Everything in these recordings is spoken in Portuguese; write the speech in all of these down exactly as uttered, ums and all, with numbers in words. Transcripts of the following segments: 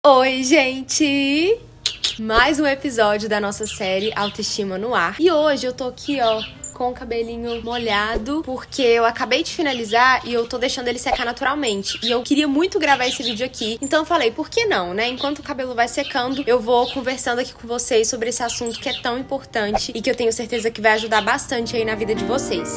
Oi, gente! Mais um episódio da nossa série Autoestima no Ar. E hoje eu tô aqui, ó, com o cabelinho molhado, porque eu acabei de finalizar e eu tô deixando ele secar naturalmente. E eu queria muito gravar esse vídeo aqui, então eu falei, por que não, né? Enquanto o cabelo vai secando, eu vou conversando aqui com vocês sobre esse assunto que é tão importante e que eu tenho certeza que vai ajudar bastante aí na vida de vocês.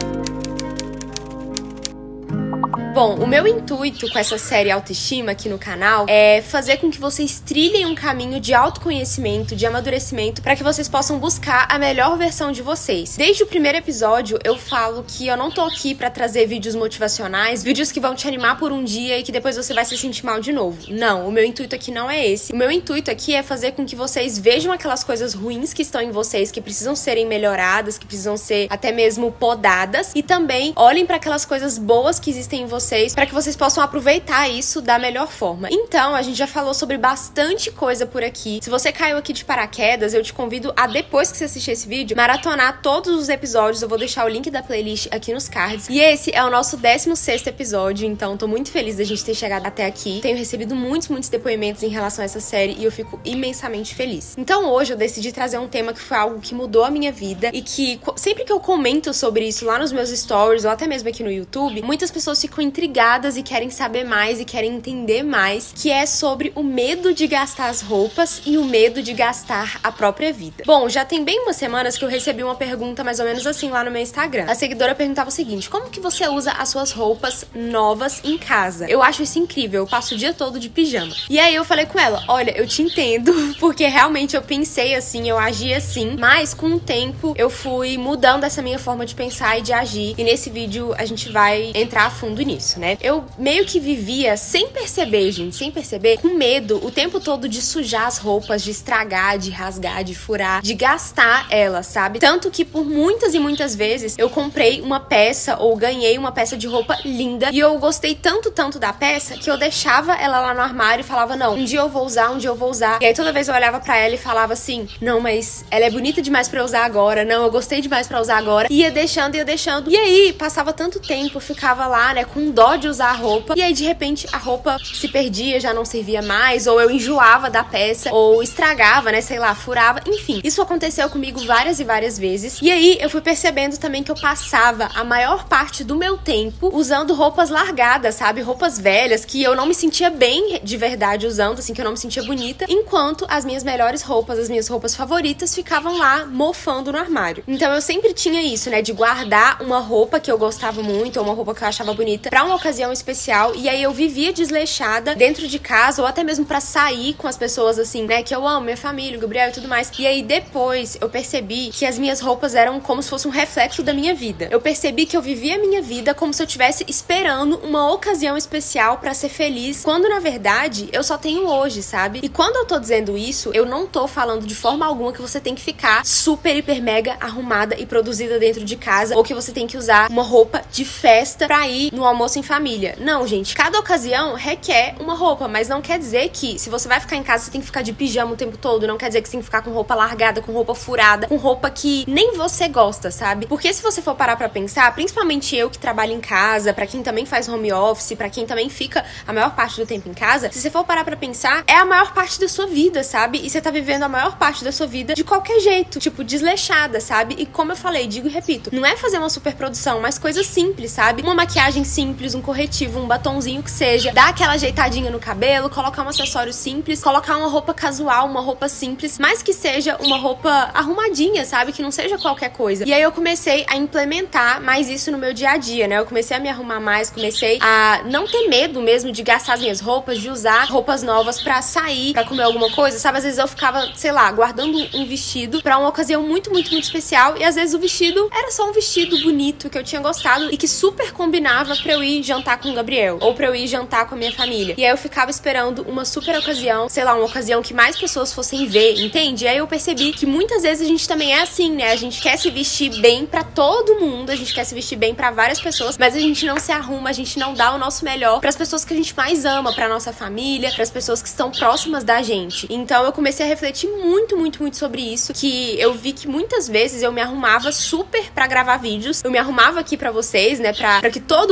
Bom, o meu intuito com essa série Autoestima aqui no canal é fazer com que vocês trilhem um caminho de autoconhecimento, de amadurecimento, para que vocês possam buscar a melhor versão de vocês. Desde o primeiro episódio, eu falo que eu não tô aqui pra trazer vídeos motivacionais, vídeos que vão te animar por um dia e que depois você vai se sentir mal de novo. Não, o meu intuito aqui não é esse. O meu intuito aqui é fazer com que vocês vejam aquelas coisas ruins que estão em vocês, que precisam serem melhoradas, que precisam ser até mesmo podadas, e também olhem para aquelas coisas boas que existem em vocês, para que vocês possam aproveitar isso da melhor forma. Então, a gente já falou sobre bastante coisa por aqui. Se você caiu aqui de paraquedas, eu te convido a, depois que você assistir esse vídeo, maratonar todos os episódios. Eu vou deixar o link da playlist aqui nos cards. E esse é o nosso décimo sexto episódio, então tô muito feliz da gente ter chegado até aqui. Tenho recebido muitos, muitos depoimentos em relação a essa série e eu fico imensamente feliz. Então hoje eu decidi trazer um tema que foi algo que mudou a minha vida e que sempre que eu comento sobre isso lá nos meus stories ou até mesmo aqui no YouTube, muitas pessoas ficam intrigadas e querem saber mais e querem entender mais, que é sobre o medo de gastar as roupas e o medo de gastar a própria vida. Bom, já tem bem umas semanas que eu recebi uma pergunta mais ou menos assim lá no meu Instagram. A seguidora perguntava o seguinte: como que você usa as suas roupas novas em casa? Eu acho isso incrível, eu passo o dia todo de pijama. E aí eu falei com ela, olha, eu te entendo, porque realmente eu pensei assim, eu agi assim, mas com o tempo eu fui mudando essa minha forma de pensar e de agir, e nesse vídeo a gente vai entrar a fundo nisso. Né? Eu meio que vivia sem perceber, gente, sem perceber, com medo o tempo todo de sujar as roupas, de estragar, de rasgar, de furar, de gastar elas, sabe? Tanto que por muitas e muitas vezes eu comprei uma peça ou ganhei uma peça de roupa linda e eu gostei tanto, tanto da peça que eu deixava ela lá no armário e falava, não, um dia eu vou usar, um dia eu vou usar. E aí toda vez eu olhava pra ela e falava assim, não, mas ela é bonita demais pra eu usar agora, não, eu gostei demais pra usar agora. E ia deixando, ia deixando. E aí passava tanto tempo, eu ficava lá, né, com dó de usar a roupa, e aí de repente a roupa se perdia, já não servia mais, ou eu enjoava da peça, ou estragava, né, sei lá, furava, enfim. Isso aconteceu comigo várias e várias vezes, e aí eu fui percebendo também que eu passava a maior parte do meu tempo usando roupas largadas, sabe, roupas velhas, que eu não me sentia bem de verdade usando, assim, que eu não me sentia bonita, enquanto as minhas melhores roupas, as minhas roupas favoritas ficavam lá mofando no armário. Então eu sempre tinha isso, né, de guardar uma roupa que eu gostava muito, ou uma roupa que eu achava bonita, pra uma ocasião especial, e aí eu vivia desleixada dentro de casa, ou até mesmo pra sair com as pessoas assim, né, que eu amo, minha família, o Gabriel e tudo mais. E aí depois eu percebi que as minhas roupas eram como se fosse um reflexo da minha vida. Eu percebi que eu vivia a minha vida como se eu estivesse esperando uma ocasião especial pra ser feliz, quando na verdade eu só tenho hoje, sabe? E quando eu tô dizendo isso, eu não tô falando de forma alguma que você tem que ficar super, hiper, mega arrumada e produzida dentro de casa, ou que você tem que usar uma roupa de festa pra ir no almoço em família. Não, gente, cada ocasião requer uma roupa, mas não quer dizer que se você vai ficar em casa você tem que ficar de pijama o tempo todo, não quer dizer que você tem que ficar com roupa largada, com roupa furada, com roupa que nem você gosta, sabe? Porque se você for parar pra pensar, principalmente eu que trabalho em casa, pra quem também faz home office, pra quem também fica a maior parte do tempo em casa, se você for parar pra pensar, é a maior parte da sua vida, sabe? E você tá vivendo a maior parte da sua vida de qualquer jeito, tipo, desleixada, sabe? E como eu falei, digo e repito, não é fazer uma super produção, mas coisas simples, sabe? Uma maquiagem simples, um corretivo, um batonzinho que seja, dar aquela ajeitadinha no cabelo, colocar um acessório simples, colocar uma roupa casual, uma roupa simples, mas que seja uma roupa arrumadinha, sabe? Que não seja qualquer coisa. E aí eu comecei a implementar mais isso no meu dia a dia, né? Eu comecei a me arrumar mais, comecei a não ter medo mesmo de gastar as minhas roupas, de usar roupas novas pra sair, pra comer alguma coisa, sabe? Às vezes eu ficava, sei lá, guardando um vestido pra uma ocasião muito, muito, muito especial, e às vezes o vestido era só um vestido bonito que eu tinha gostado e que super combinava pra eu ir jantar com o Gabriel, ou pra eu ir jantar com a minha família. E aí eu ficava esperando uma super ocasião, sei lá, uma ocasião que mais pessoas fossem ver, entende? E aí eu percebi que muitas vezes a gente também é assim, né? A gente quer se vestir bem pra todo mundo, a gente quer se vestir bem pra várias pessoas, mas a gente não se arruma, a gente não dá o nosso melhor pras pessoas que a gente mais ama, pra nossa família, pras pessoas que estão próximas da gente. Então eu comecei a refletir muito, muito, muito sobre isso, que eu vi que muitas vezes eu me arrumava super pra gravar vídeos, eu me arrumava aqui pra vocês, né? Pra, pra que todo mundo que me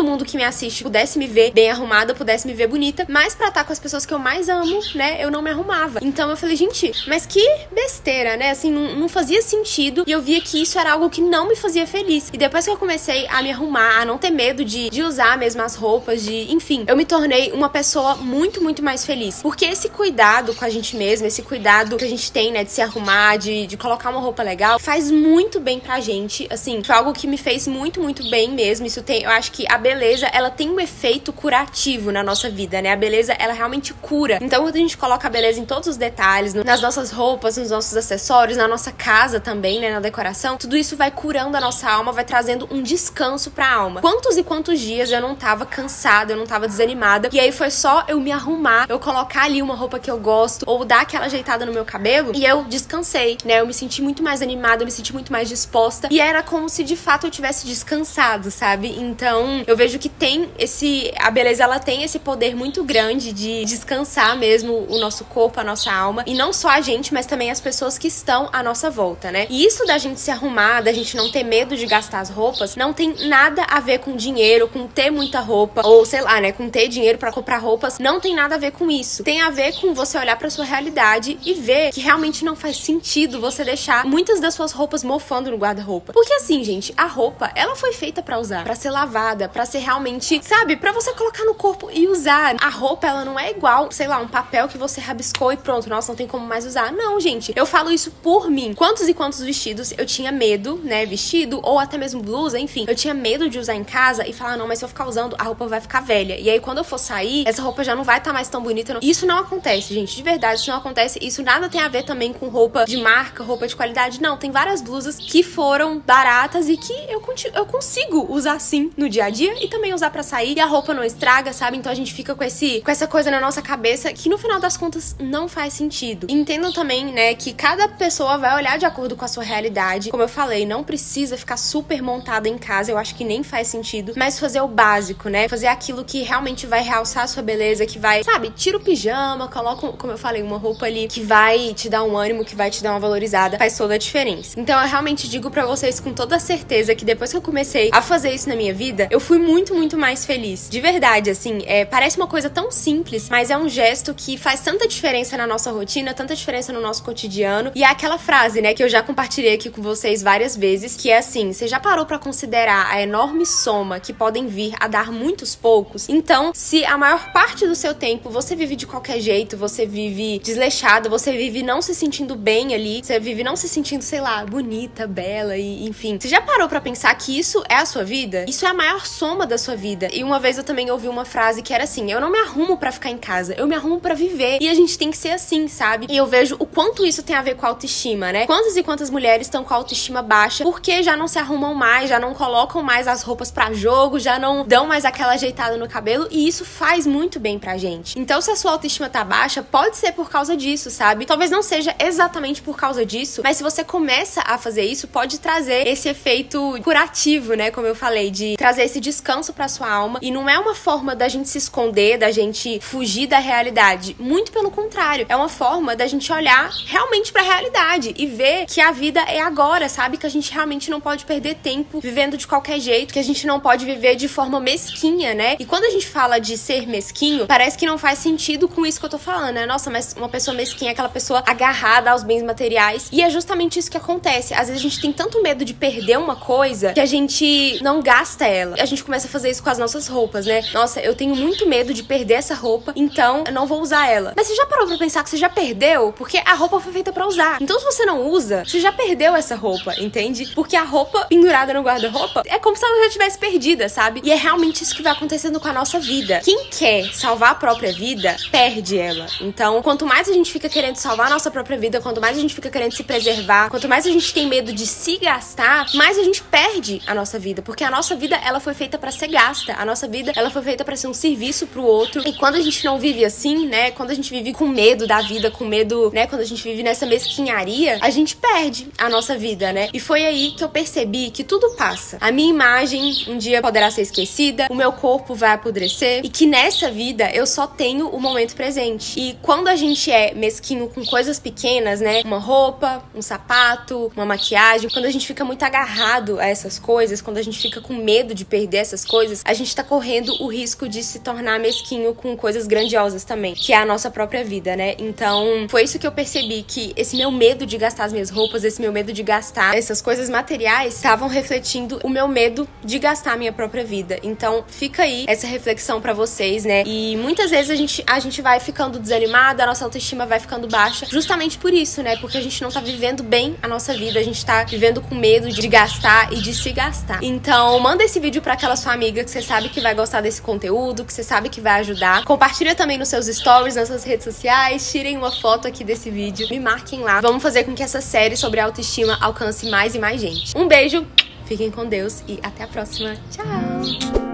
assiste pudesse me ver bem arrumada, pudesse me ver bonita, mas pra estar com as pessoas que eu mais amo, né, eu não me arrumava. Então eu falei, gente, mas que besteira, né? Assim, não, não fazia sentido e eu via que isso era algo que não me fazia feliz. E depois que eu comecei a me arrumar, a não ter medo de, de usar mesmo as roupas, de, enfim, eu me tornei uma pessoa muito, muito mais feliz. Porque esse cuidado com a gente mesma, esse cuidado que a gente tem, né, de se arrumar, de, de colocar uma roupa legal, faz muito bem pra gente. Assim, foi algo que me fez muito, muito bem mesmo. Isso tem, eu acho que a beleza, ela tem um efeito curativo na nossa vida, né? A beleza, ela realmente cura. Então, quando a gente coloca a beleza em todos os detalhes, nas nossas roupas, nos nossos acessórios, na nossa casa também, né, na decoração, tudo isso vai curando a nossa alma, vai trazendo um descanso pra alma. Quantos e quantos dias eu não tava cansada, eu não tava desanimada, e aí foi só eu me arrumar, eu colocar ali uma roupa que eu gosto, ou dar aquela ajeitada no meu cabelo, e eu descansei, né? Eu me senti muito mais animada, eu me senti muito mais disposta, e era como se de fato eu tivesse descansado, sabe? Então, eu vejo que tem esse... a beleza, ela tem esse poder muito grande de descansar mesmo o nosso corpo, a nossa alma, e não só a gente, mas também as pessoas que estão à nossa volta, né? E isso da gente se arrumar, da gente não ter medo de gastar as roupas, não tem nada a ver com dinheiro, com ter muita roupa, ou sei lá, né, com ter dinheiro pra comprar roupas, não tem nada a ver com isso. Tem a ver com você olhar pra sua realidade e ver que realmente não faz sentido você deixar muitas das suas roupas mofando no guarda-roupa. Porque assim, gente, a roupa, ela foi feita pra usar, pra ser lavada, pra ser realmente, sabe, pra você colocar no corpo e usar. A roupa, ela não é igual, sei lá, um papel que você rabiscou e pronto, nossa, não tem como mais usar. Não, gente, eu falo isso por mim. Quantos e quantos vestidos eu tinha medo, né, vestido, ou até mesmo blusa, enfim, eu tinha medo de usar em casa e falar, não, mas se eu ficar usando, a roupa vai ficar velha. E aí, quando eu for sair, essa roupa já não vai estar mais tão bonita. Não... Isso não acontece, gente, de verdade, isso não acontece. Isso nada tem a ver também com roupa de marca, roupa de qualidade, não. Tem várias blusas que foram baratas e que eu, eu consigo usar sim no dia a dia e também usar pra sair. E a roupa não estraga, sabe? Então a gente fica com, esse, com essa coisa na nossa cabeça que no final das contas não faz sentido. Entendam também, né, que cada pessoa vai olhar de acordo com a sua realidade. Como eu falei, não precisa ficar super montada em casa, eu acho que nem faz sentido, mas fazer o básico, né? Fazer aquilo que realmente vai realçar a sua beleza, que vai, sabe, tira o pijama, coloca, como eu falei, uma roupa ali que vai te dar um ânimo, que vai te dar uma valorizada, faz toda a diferença. Então eu realmente digo pra vocês com toda certeza que depois que eu comecei a fazer isso na minha vida, eu fui muito, muito mais feliz. De verdade, assim, é, parece uma coisa tão simples, mas é um gesto que faz tanta diferença na nossa rotina, tanta diferença no nosso cotidiano. E é aquela frase, né, que eu já compartilhei aqui com vocês várias vezes, que é assim, você já parou pra considerar a enorme soma que podem vir a dar muitos poucos? Então, se a maior parte do seu tempo você vive de qualquer jeito, você vive desleixado, você vive não se sentindo bem ali, você vive não se sentindo, sei lá, bonita, bela e enfim. Você já parou pra pensar que isso é a sua vida? Isso é a maior soma da sua vida. E uma vez eu também ouvi uma frase que era assim, eu não me arrumo pra ficar em casa, eu me arrumo pra viver. E a gente tem que ser assim, sabe? E eu vejo o quanto isso tem a ver com a autoestima, né? Quantas e quantas mulheres estão com a autoestima baixa porque já não se arrumam mais, já não colocam mais as roupas pra jogo, já não dão mais aquela ajeitada no cabelo, e isso faz muito bem pra gente. Então, se a sua autoestima tá baixa, pode ser por causa disso, sabe? Talvez não seja exatamente por causa disso, mas se você começa a fazer isso, pode trazer esse efeito curativo, né? Como eu falei, de trazer esse descanso pra sua alma. E não é uma forma da gente se esconder, da gente fugir da realidade. Muito pelo contrário. É uma forma da gente olhar realmente pra realidade e ver que a vida é agora, sabe? Que a gente realmente não pode perder tempo vivendo de qualquer jeito, que a gente não pode viver de forma mesquinha, né? E quando a gente fala de ser mesquinho, parece que não faz sentido com isso que eu tô falando, né? Nossa, mas uma pessoa mesquinha é aquela pessoa agarrada aos bens materiais. E é justamente isso que acontece. Às vezes a gente tem tanto medo de perder uma coisa que a gente não gasta ela. A gente começa a fazer isso com as nossas roupas, né? Nossa, eu tenho muito medo de perder essa roupa, então eu não vou usar ela. Mas você já parou pra pensar que você já perdeu? Porque a roupa foi feita pra usar. Então se você não usa, você já perdeu essa roupa, entende? Porque a roupa pendurada no guarda-roupa é como se ela já tivesse perdida, sabe? E é realmente isso que vai acontecendo com a nossa vida. Quem quer salvar a própria vida, perde ela. Então, quanto mais a gente fica querendo salvar a nossa própria vida, quanto mais a gente fica querendo se preservar, quanto mais a gente tem medo de se gastar, mais a gente perde a nossa vida. Porque a nossa vida, ela foi feita pra ser gasta. A nossa vida, ela foi feita pra ser um serviço pro outro. E quando a gente não vive assim, né? Quando a gente vive com medo da vida, com medo, né? Quando a gente vive nessa mesquinharia, a gente perde a nossa vida, né? E foi aí que eu percebi que tudo passa. A minha imagem um dia poderá ser esquecida, o meu corpo vai apodrecer e que nessa vida eu só tenho o momento presente. E quando a gente é mesquinho com coisas pequenas, né? Uma roupa, um sapato, uma maquiagem, quando a gente fica muito agarrado a essas coisas, quando a gente fica com medo de perder essas coisas, coisas, a gente tá correndo o risco de se tornar mesquinho com coisas grandiosas também, que é a nossa própria vida, né? Então, foi isso que eu percebi, que esse meu medo de gastar as minhas roupas, esse meu medo de gastar essas coisas materiais, estavam refletindo o meu medo de gastar a minha própria vida. Então, fica aí essa reflexão pra vocês, né? E muitas vezes a gente, a gente vai ficando desanimada, a nossa autoestima vai ficando baixa, justamente por isso, né? Porque a gente não tá vivendo bem a nossa vida, a gente tá vivendo com medo de gastar e de se gastar. Então, manda esse vídeo pra aquela sua amiga que você sabe que vai gostar desse conteúdo, que você sabe que vai ajudar. Compartilha também nos seus stories, nas suas redes sociais, tirem uma foto aqui desse vídeo, me marquem lá. Vamos fazer com que essa série sobre autoestima alcance mais e mais gente. Um beijo, fiquem com Deus e até a próxima. Tchau!